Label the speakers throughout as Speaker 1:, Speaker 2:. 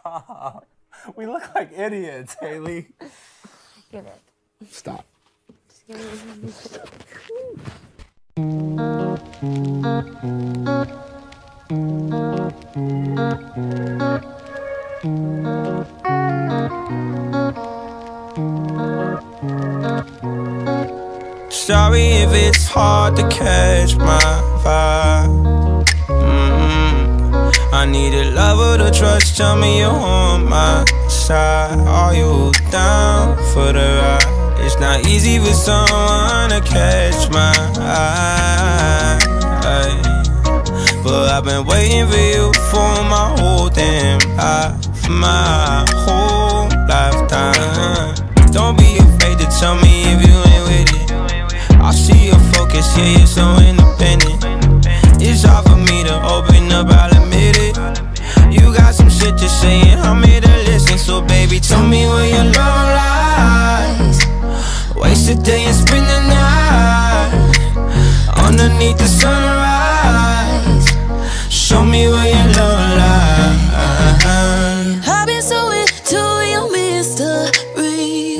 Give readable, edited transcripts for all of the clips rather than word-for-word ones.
Speaker 1: Stop. We look like idiots, Haley.
Speaker 2: Give it.
Speaker 1: Stop.
Speaker 2: Just give it.
Speaker 3: Sorry if it's hard to catch my vibe. I need a lover to trust, tell me you're on my side. Are you down for the ride? It's not easy for someone to catch my eye, but I've been waiting for you for my whole damn life, my whole lifetime. Don't be afraid to tell me if you ain't with it. I see your focus, yeah, you're so independent. It's hard for me to open up, I'll admit it. You got some shit to say and I'm here to listen. So baby, tell me where your love lies. Waste a day and spend the night underneath the sunrise. Show me where your love lies.
Speaker 4: I've been so into your mystery.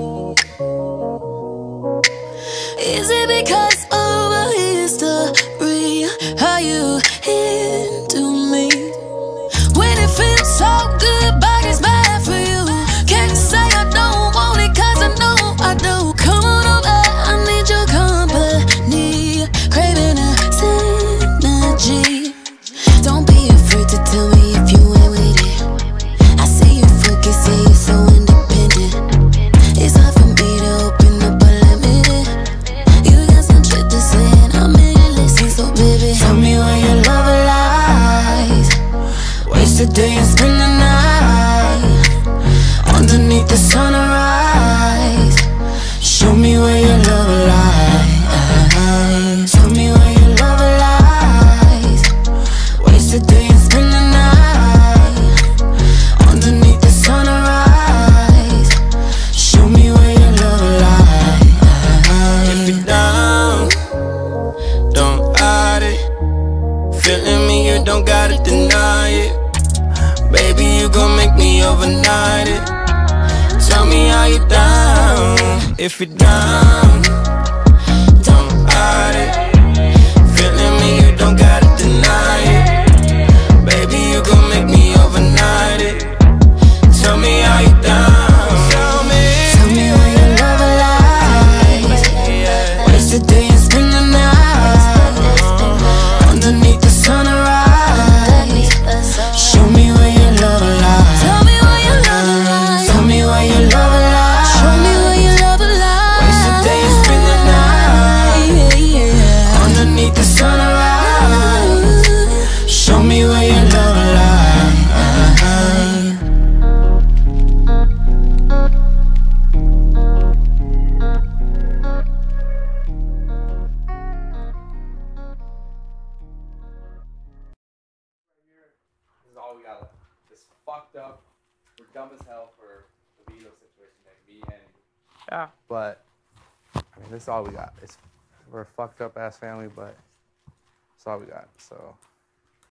Speaker 4: Is it because of a history? Are you into me? When it feels so good, but it's bad for you. Can't say I don't want it, cause I know I do. Come on over, I need your company. Craving a synergy. Don't be afraid to tell me if you ain't with it. I see you focus, yeah, you're so independent. It's hard for me to open up, I'll admit it. You got some shit to say and I'm here to listen. So baby, tell me where your love lies. Waste a day and spend the night underneath the sunrise. Show me where your love lies. Tell me where your love lies. Waste a day and spend the night underneath the sunrise. Show me where your love lies.
Speaker 3: If you're down, don't hide it. Feeling me, you don't gotta deny it. Baby, you gon' make me overnight it. Tell me how you down. If you're down, don't hide it. Feeling me, you don't gotta deny it. Baby, you gon' make me overnight it. Tell me how you down. Tell me
Speaker 4: Where your love lies. Waste a day and spend the night underneath the sunrise. Show me where your love lies. Tell me where your love lies. Tell me where your love lies. Show me where your love lies.
Speaker 3: Waste a day and spend the night underneath the sunrise. Show me where your love lies.
Speaker 1: This is all we got left. It's fucked up. We're dumb as hell for the Vito situation, like me and you.
Speaker 2: Yeah.
Speaker 1: But I mean, this is all we got. We're a fucked up ass family, but it's all we got. So